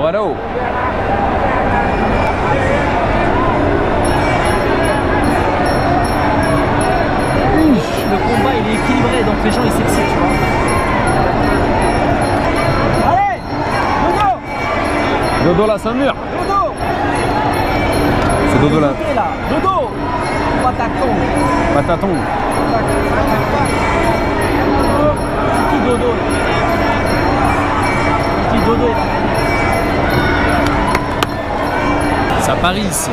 va là-haut. Le combat il est équilibré donc les gens ils s'excitent, tu vois. Allez, Dodo. Dodo là, c'est un mur. Dodo. C'est Dodo là. Dodo. Pataton. Pataton. C'est qui Dodo là? C'est qui Dodo il va gagner. C'est à Paris ici.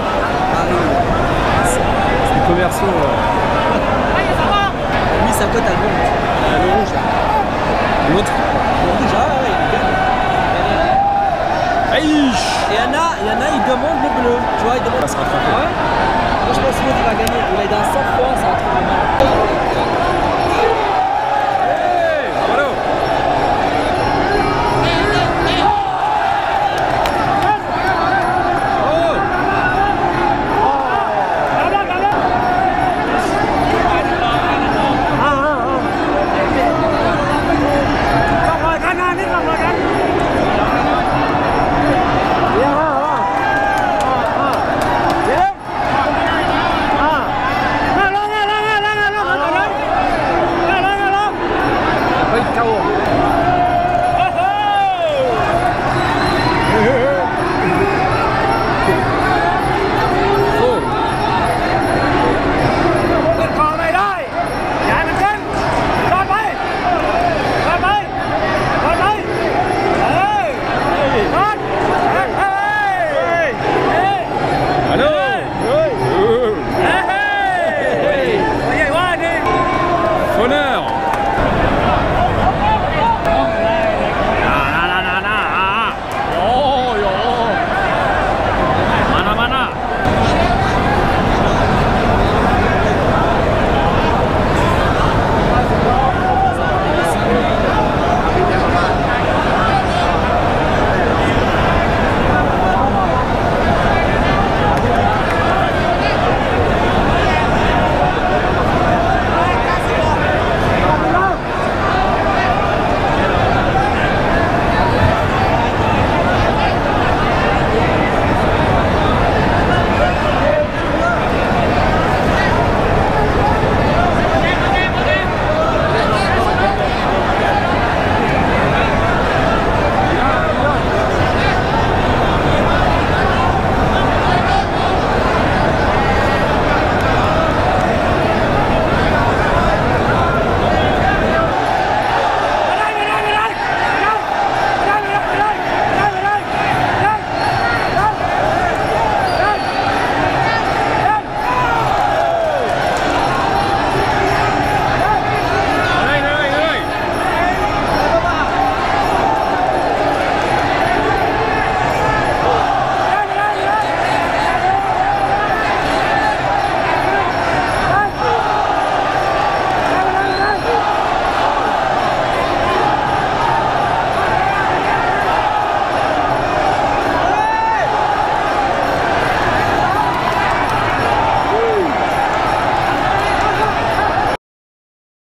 C'est des commerciaux. Lui sa cote elle monte. Le rouge là. L'autre. Le rouge, ah ouais, il gagne. Aïe. Et il y en a, ils demandent le bleu. Tu vois, ils demandent. Ça sera frappé. Ouais. Moi je pense que l'autre il va gagner. Il a dans 100 fois, c'est un truc de mal.